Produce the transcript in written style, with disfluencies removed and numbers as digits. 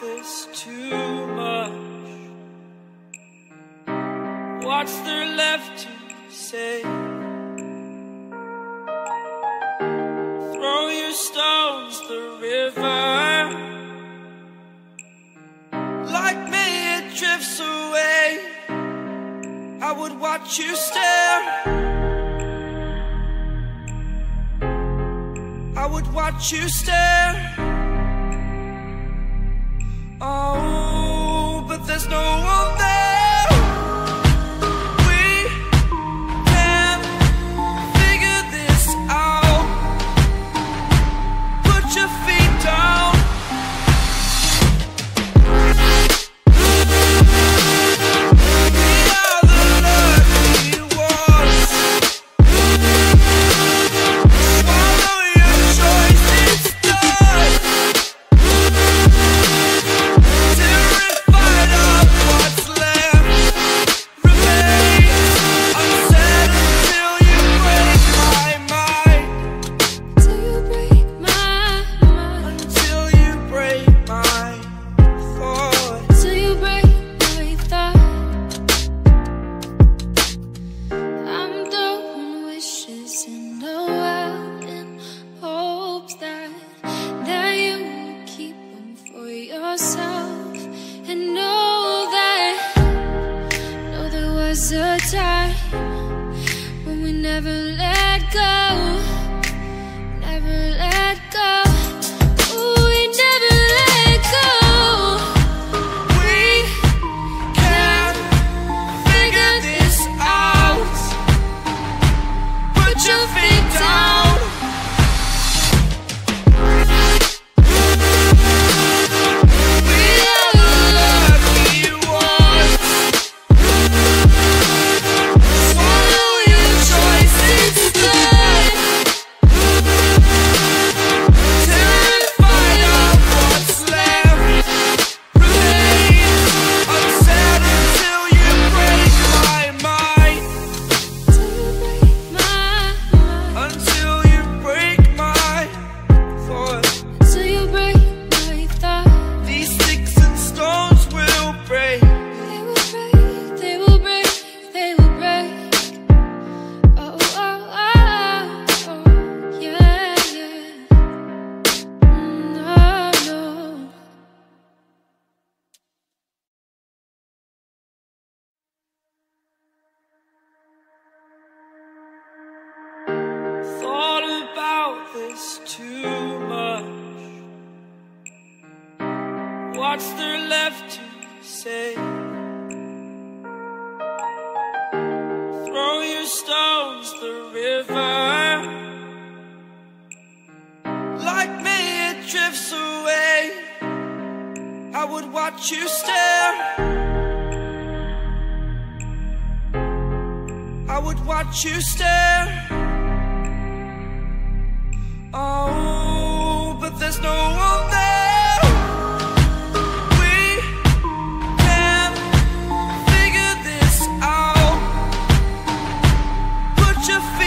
this too much. What's there left to say? Throw your stones the river. Like me it drifts away. I would watch you stare. I would watch you stare. Oh, but there's no one there. We can figure this out. Put your feet down. We are the lucky ones. Swallow your choice, it's done. Terrified of what's left remains unsaid until you break my mind. Till you break my mind. Until you break my thought. Till you break my thought. I'm throwing wishes in the world in hopes that you will keep them for yourself. And know there was a time when we never let go. Never let go. Ooh, we never let go. We can figure this out. Put your feet down. We are the lucky ones. Swallow your choice, it's done. Terrified of what's left remains unsaid until you break my mind. Till you break my mind. Until you break my thought. Till you break my thought. These sticks and stones will break. They will break, they will break, they will break. Oh, oh, oh, oh, yeah, yeah. No, no. Thought about this too much. What's there left to say? Throw your stones the river. Like me it drifts away. I would watch you stare. I would watch you stare. Oh, but there's no one there. We can figure this out. Put your feet